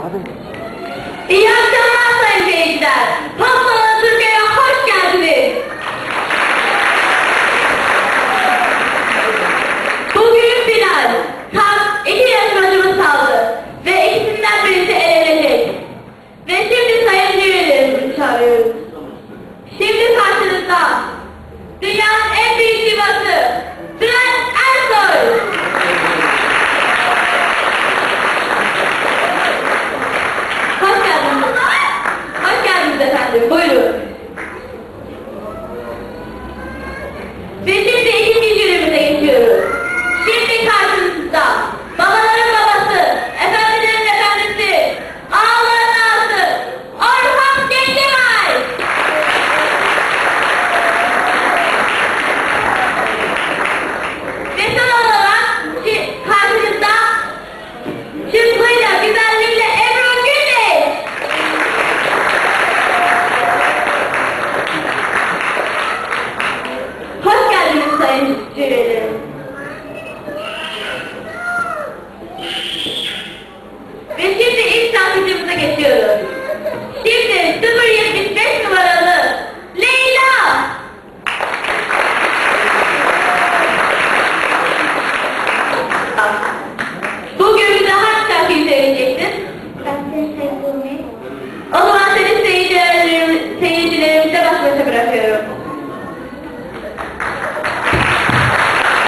İyi akşamlar sayın seyirciler. Pastalı Türkiye'ye hoş geldiniz. Bugün final. Tam 2 yarışmacımız kaldı. Ve ikisinden birisi elenecek. Ve şimdi sayın jürilerimizi çağırıyoruz. Şimdi karşınızda dünyanın en büyük divası Bülent Ersoy. Hoş geldiniz. Hoş geldiniz efendim. Buyurun. Ve şimdi ikinci jürimize geçiyoruz. Şimdi karşınızda babaların babası, efendilerin efendisi, ağaların ağası, Orhan Gencebay. Ve son olarak karşınızda çırpıyla, güzellikle Ebru Gündeş. Hoş geldiniz sayın jürilerim. Ve şimdi ilk takipçimize geçiyoruz. Şimdi 075 numaralı Leyla. Bugün bize hangi şarkıyı söyleyeceksin? Ben seni sevdiğimi, O zaman seni seyircilerimize baş başa bırakıyorum.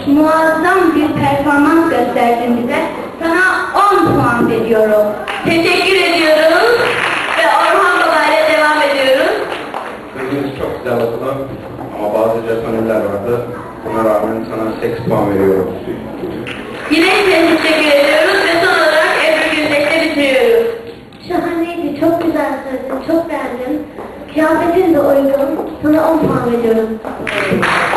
muazzam bir performans gösterdin bize. Sana 10 puan veriyorum. Teşekkür ediyoruz ve Orhan Baba ile devam ediyoruz. Sözünüz çok güzel oldu ama bazı cetoneller vardı. Buna rağmen sana 8 puan veriyorum. Yine size teşekkür ediyoruz ve son olarak Ebru Gültekin'le bitiriyoruz. Şahaneydi, çok güzel söyledin, çok beğendim. Kıyafetin de uygun. Sana 10 puan veriyorum.